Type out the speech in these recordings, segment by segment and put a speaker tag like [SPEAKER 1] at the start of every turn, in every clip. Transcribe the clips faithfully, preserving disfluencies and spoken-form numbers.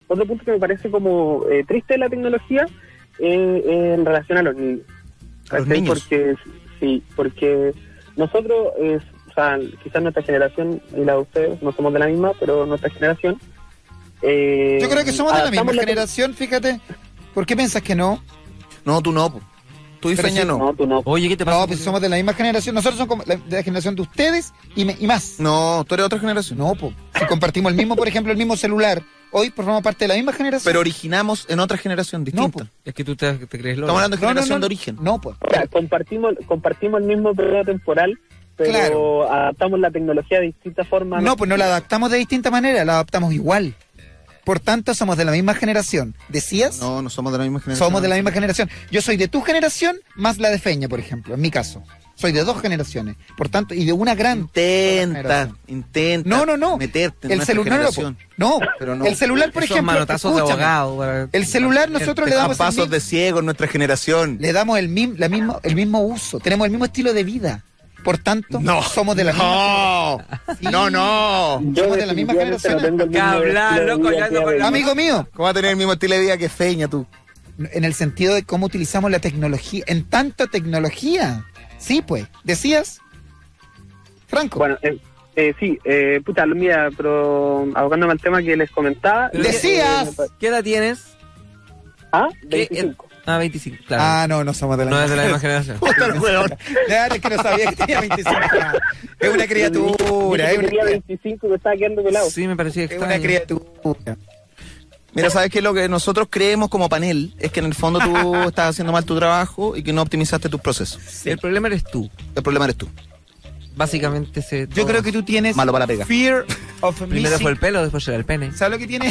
[SPEAKER 1] otro punto que me parece como eh, triste de la tecnología eh, eh, en relación a los niños.
[SPEAKER 2] ¿A los niños?
[SPEAKER 1] Porque, sí, porque nosotros, eh, o sea, quizás nuestra generación y la de ustedes no somos de la misma, pero nuestra generación... Eh,
[SPEAKER 3] Yo creo que somos de la misma
[SPEAKER 1] la
[SPEAKER 3] generación, fíjate. ¿Por qué piensas que no?
[SPEAKER 2] No, tú no, po. Tú y
[SPEAKER 3] Pero
[SPEAKER 2] Feña
[SPEAKER 3] sí,
[SPEAKER 2] no.
[SPEAKER 1] No, tú no.
[SPEAKER 4] Oye, ¿qué te pasa?
[SPEAKER 3] No, pues somos de la misma generación. Nosotros somos como la, de la generación de ustedes y, me- y más.
[SPEAKER 2] No, tú eres otra generación.
[SPEAKER 3] No, pues. Si compartimos el mismo, por ejemplo, el mismo celular, hoy formamos parte de la misma generación.
[SPEAKER 2] Pero originamos en otra generación distinta.
[SPEAKER 3] No, po.
[SPEAKER 4] Es que tú te, te crees loco.
[SPEAKER 2] Estamos hablando de
[SPEAKER 3] No, no,
[SPEAKER 2] generación
[SPEAKER 3] no,
[SPEAKER 2] de origen.
[SPEAKER 3] No, pues.
[SPEAKER 1] O sea, compartimos, compartimos el mismo periodo temporal, pero
[SPEAKER 3] Claro.
[SPEAKER 1] adaptamos la tecnología de distintas formas.
[SPEAKER 3] No, pues no la adaptamos de distinta manera, la adaptamos igual. Por tanto, somos de la misma generación. ¿Decías?
[SPEAKER 2] No, no somos de la misma generación.
[SPEAKER 3] Somos de la misma generación. Yo soy de tu generación más la de Feña, por ejemplo, en mi caso. Soy de dos generaciones. Por tanto, y de una gran
[SPEAKER 2] Intenta,
[SPEAKER 3] generación.
[SPEAKER 2] intenta.
[SPEAKER 3] No, no, no.
[SPEAKER 2] Meterte en
[SPEAKER 3] El
[SPEAKER 2] nuestra
[SPEAKER 3] celular no,
[SPEAKER 2] generación.
[SPEAKER 3] no,
[SPEAKER 2] Pero no.
[SPEAKER 3] el celular, por
[SPEAKER 4] Esos
[SPEAKER 3] ejemplo,
[SPEAKER 4] manotazos de
[SPEAKER 3] escúchame.
[SPEAKER 4] abogado. para-
[SPEAKER 3] El celular nosotros le
[SPEAKER 2] A
[SPEAKER 3] damos el,
[SPEAKER 2] pasos
[SPEAKER 3] mi-
[SPEAKER 2] de ciego en nuestra generación.
[SPEAKER 3] le damos el mismo, la mismo, el mismo uso. Tenemos el mismo estilo de vida. Por tanto,
[SPEAKER 2] No.
[SPEAKER 3] somos de la misma
[SPEAKER 2] No,
[SPEAKER 3] Sí.
[SPEAKER 2] no, no.
[SPEAKER 1] Yo
[SPEAKER 3] somos de la misma
[SPEAKER 1] definitivamente no
[SPEAKER 3] generación.
[SPEAKER 1] tengo el
[SPEAKER 4] Que
[SPEAKER 1] mismo
[SPEAKER 4] hablar,
[SPEAKER 1] estilo de
[SPEAKER 4] loco,
[SPEAKER 1] vida
[SPEAKER 4] ya
[SPEAKER 1] que
[SPEAKER 4] no con
[SPEAKER 1] hablan.
[SPEAKER 4] la-
[SPEAKER 3] Amigo mío,
[SPEAKER 2] ¿Cómo va a tener el mismo estilo de vida que Feña tú?
[SPEAKER 3] en el sentido de cómo utilizamos la tecnología, en tanta tecnología. Sí, pues, decías, Franco.
[SPEAKER 1] Bueno, eh, eh, sí, eh, puta, mira, pero abogándome al tema que les comentaba.
[SPEAKER 4] Pero
[SPEAKER 3] Decías.
[SPEAKER 1] eh, me pa-
[SPEAKER 4] ¿Qué edad tienes?
[SPEAKER 1] ah,
[SPEAKER 4] ¿Qué?
[SPEAKER 1] veinticinco.
[SPEAKER 4] Ah, veinticinco, claro.
[SPEAKER 3] Ah, no, no somos de la
[SPEAKER 4] no
[SPEAKER 3] misma
[SPEAKER 4] es de la misma generación.
[SPEAKER 2] Puta el weón.
[SPEAKER 3] Ya, es que no sabía que tenía veinticinco años. Es una criatura,
[SPEAKER 1] Dije
[SPEAKER 3] es
[SPEAKER 1] que
[SPEAKER 3] una,
[SPEAKER 1] tenía
[SPEAKER 3] cria-
[SPEAKER 1] veinticinco y me estaba quedando pelado.
[SPEAKER 4] Sí, me parecía
[SPEAKER 3] es
[SPEAKER 4] extraño.
[SPEAKER 3] una criatura.
[SPEAKER 2] Mira, ¿sabes qué? Lo que nosotros creemos como panel es que en el fondo tú estás haciendo mal tu trabajo y que no optimizaste tus procesos.
[SPEAKER 4] El problema eres tú.
[SPEAKER 2] El problema eres tú.
[SPEAKER 4] Básicamente se.
[SPEAKER 3] Yo creo que tú tienes
[SPEAKER 2] Malo para la pega.
[SPEAKER 3] fear of
[SPEAKER 4] Primero
[SPEAKER 3] missing.
[SPEAKER 4] fue el pelo, después era el pene.
[SPEAKER 3] ¿Sabes lo que tiene?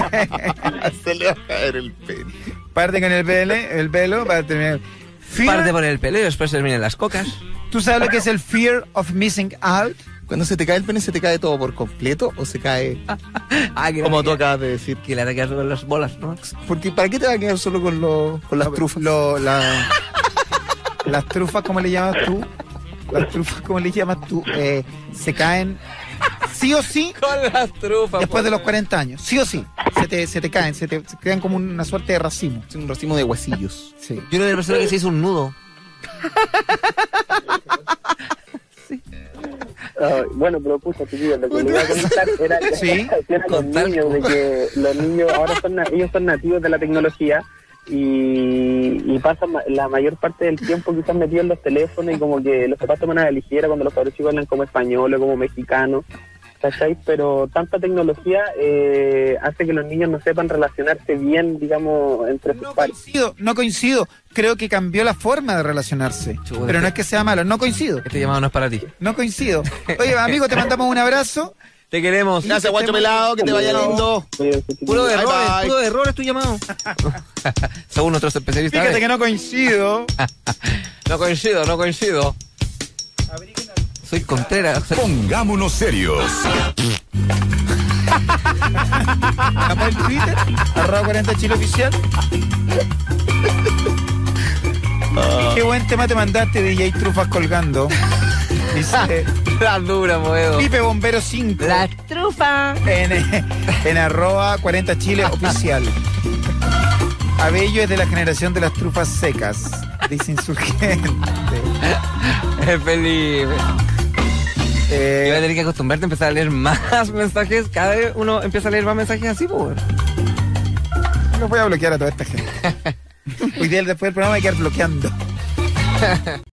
[SPEAKER 2] Se le va a caer el pelo.
[SPEAKER 3] Parte con el pelo, el pelo para terminar. Fear,
[SPEAKER 4] Parte por el pelo y después terminan las cocas.
[SPEAKER 3] ¿Tú sabes lo que es el fear of missing out?
[SPEAKER 2] Cuando se te cae el pene, ¿se te cae todo por completo o se cae
[SPEAKER 4] Ah, que
[SPEAKER 2] como
[SPEAKER 4] la-
[SPEAKER 2] tú acabas de decir?
[SPEAKER 4] Que le va a quedar con las bolas, ¿no?
[SPEAKER 2] Porque ¿para qué te va a quedar solo con, lo- con las trufas?
[SPEAKER 3] Lo- la- las trufas, ¿cómo le llamas tú? Las trufas, ¿cómo le llamas tú? Eh, se caen sí o sí
[SPEAKER 4] Con las trufas.
[SPEAKER 3] después de los cuarenta años. Sí o sí. Se te, se te caen, se te se crean como una suerte de racimo.
[SPEAKER 2] Es un racimo de huesillos.
[SPEAKER 3] Sí.
[SPEAKER 4] Yo era la persona que se hizo un nudo.
[SPEAKER 1] Ah, bueno, pero pucha, chiquillos, lo que le iba a comentar era,
[SPEAKER 3] Sí,
[SPEAKER 1] era los
[SPEAKER 4] contar
[SPEAKER 1] niños, de que los niños ahora son, na- ellos son nativos de la tecnología y, y pasan ma- la mayor parte del tiempo quizás metidos en los teléfonos y como que los papás toman a la ligera cuando los cabros chicos hablan como español o como mexicano, ¿cachai? Pero tanta tecnología eh, hace que los niños no sepan relacionarse bien, digamos, entre sus
[SPEAKER 3] No
[SPEAKER 1] pares.
[SPEAKER 3] coincido, no coincido. Creo que cambió la forma de relacionarse.
[SPEAKER 4] Chuta.
[SPEAKER 3] Pero no es que sea malo, no coincido.
[SPEAKER 4] Este llamado no es para ti.
[SPEAKER 3] No coincido. Oye, amigo, te mandamos un abrazo.
[SPEAKER 4] Te queremos.
[SPEAKER 2] Gracias, guacho pelado, que te vaya lindo.
[SPEAKER 1] Cuídense, chiquillos.
[SPEAKER 4] Puro de
[SPEAKER 2] Bye,
[SPEAKER 4] errores,
[SPEAKER 2] bye.
[SPEAKER 4] puro de errores tu llamado. Según nuestros especialistas.
[SPEAKER 3] Fíjate que no coincido.
[SPEAKER 4] No coincido, no coincido. Soy Contreras.
[SPEAKER 5] Pongámonos serios.
[SPEAKER 3] Vamos al Twitter, arroba cuarenta Chile Oficial. Qué buen tema te mandaste, D J Trufas colgando. Dice
[SPEAKER 4] La dura, Moedo.
[SPEAKER 3] Pipe Bombero cinco
[SPEAKER 4] La trufa.
[SPEAKER 3] en, en arroba cuarenta Chile Oficial. Abello es de la generación de las trufas secas, dice Insurgente.
[SPEAKER 4] Es Felipe.
[SPEAKER 3] Eh,
[SPEAKER 4] Yo voy a tener que acostumbrarte a empezar a leer más mensajes. Cada vez uno empieza a leer más mensajes así, pues.
[SPEAKER 3] los voy a bloquear a toda esta gente. Hoy día después del programa hay que ir bloqueando.